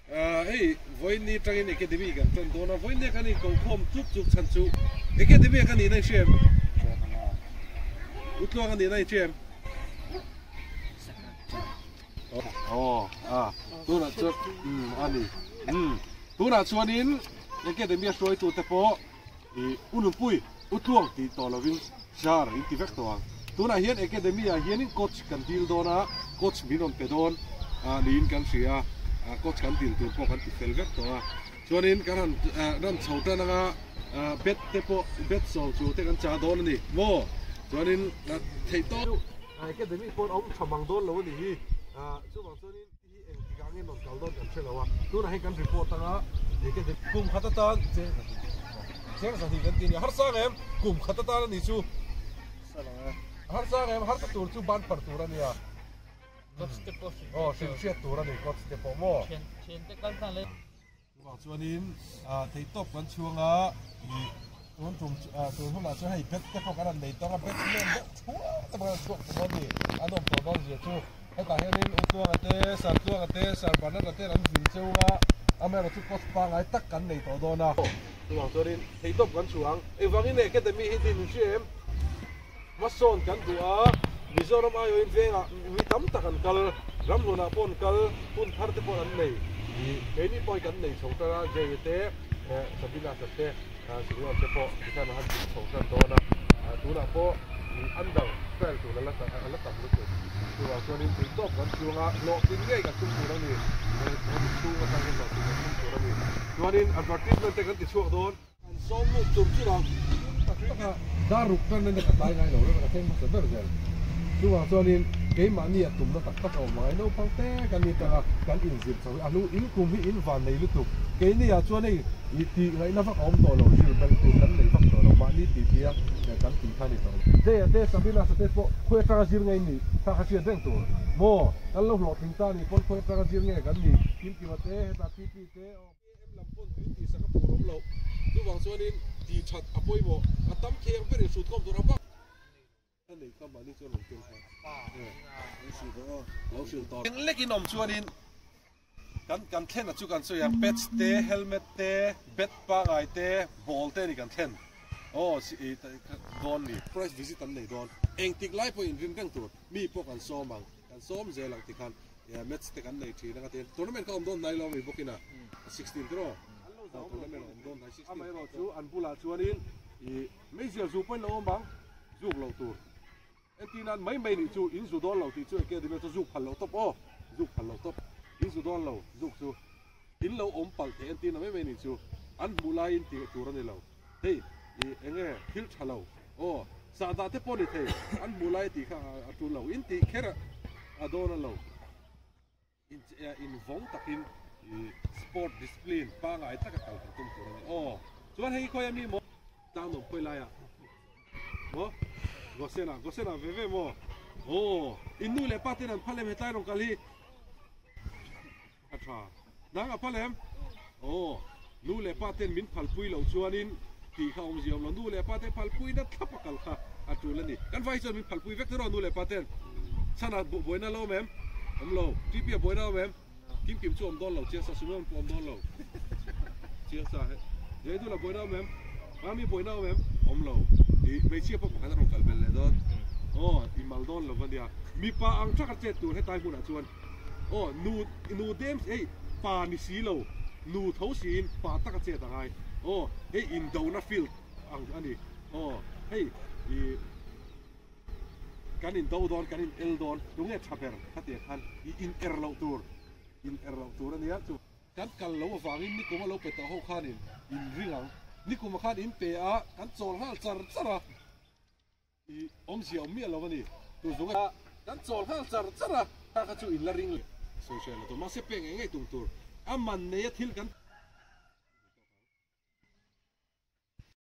voi ni trangin academy kan ton dona voi ne kan ni ko khom chuk chuk chan chu academy kan ni nai chem utlo kan ni nai chem tu na chu ani tu na chuanin academy soi tu te po unun pui utluang ti to loving jar in ti vek to tu na hian academy a hianin coach kan dil dona coach minon pedon niin kan sia coach kan dil tu po kan ti fel vek to chuanin kan ran chhota na bet te po bet so chu te kan cha don ni mo chuanin thei to academy pon om thamang don lo ni chu bang chuanin hi eng ti gang en non kal don kan chelawa tu na he kan report ta academy kum khata tan Xem sao thì cái tin har sang em cùng khát ta ni chu har sang em har ta tur chu ban par tur ani à xin tur ani có step mo chen te kan san le wa chuanin thei top kan chuanga tuan tuan homa chu hei pet te pok an nei tonga pet men de chua ta ba chok ko ni anom to don je chu hei ta henin utuanga te sar banan te ran zin cheuga amera chu post pa ngai tak kan nei to dona tuang tuanin thei top kan chuang wangin academy hi din chem mason kan dua mizoram ayo in venga mi tam takan kal ramluna pon kal pun thar te pon an nei any boy kan nei chota jete sabina satte siruan te po kisan han chota dona tuna po andang fel tu la tam lu tuang tuanin thei top kan chuanga lo tin ngai ka tum tu ni tu ka sang lo tin tum tu ni tuanin advertisement te kan ti chuak don som mu tum chu lang daruk kan ne ka tai ngai lo ka them ma ber zel tuang tuanin ke ma ni tum na tak tak mai no pang te kan ni ta kan in zip so anu in kum hi in van nei lu tu ke ni ya chuan nei i ti ngai na fa om to lo zil ban tu kan nei fa to lo ma ni ti tia kan ti kha ni to de sabina sa te po khoi ta zir ngai ni ta kha sia deng tu mo kan lo lo ting ta ni pon khoi ta zir ngai kan ni kim ki ma te ta pi te em lam pon tu ti sa ka pu rom lo tu wang chuanin ti that apoi mo atam kheng pe ri su thom tu ra ba anh này không bảo đi cho lồng tiền lâu sự to lấy cái nòng chuanin kan then là chú kan so yang pet te helmet te bet pa ngai te ball te ni kan then don ni price visit an nei don eng tik lai po in rim kang tur mi po kan som bang kan som je lang ti kan match te kan nei thi na ten tournament ka om don nai lo mi bokina 16 draw tournament om don 16 amai ro chu an pula chuanin mấy giờ dù point lo bang dục lo tur entinan mấy ni chu in zu don lo ti chu ke de to dục phal lo top dục phal lo top in zu don lo dục chu in lo om pal the entina mấy ni chu an bulai in ti tur ani lo hey enge hil thalo sa da te poni the an bulai ti kha atu lo in ti khera adona lo in vong takin sport discipline pa ngai ta ka tal tum tur ani chuan hei khoi ami mo tang no khoi la ya mo gosena veve mo inu le patin an phalem hetai rong kali atha dang a phalem nu le patin min phalpui lo chuanin ti kha om ziom lo nu le patin phalpui na thapakal kha atulani kan vai chon min phalpui vek ro nu le patin sana boina lo mem om lo tipia boina mem kim chu om don lo chia sa sumon om don lo chia sa he du la boina mem ami boina mem om lo mấy chiếc bọc khá là rộng cẩn bền don thì màu don là vấn đề mi pa ang chắc là chết tụi hết tai buồn à chuan nu đêm ấy pa ni xí lâu nu thấu xín pa tắc chết à hai ấy in đầu na field ang anh đi ấy cái in đầu don cái in el don đúng nghe chả bền khát tiền han in er lâu tour anh nhá chú cái cần lâu vàng in ni cũng lâu phải tao hậu khan in riêng ni kuma khan in pe a kan chol hal chara om xiao mi lo ni tu zunga kan chol hal chara ta ka chu in la ring social to ma se pe ngai tung tur aman ne thil kan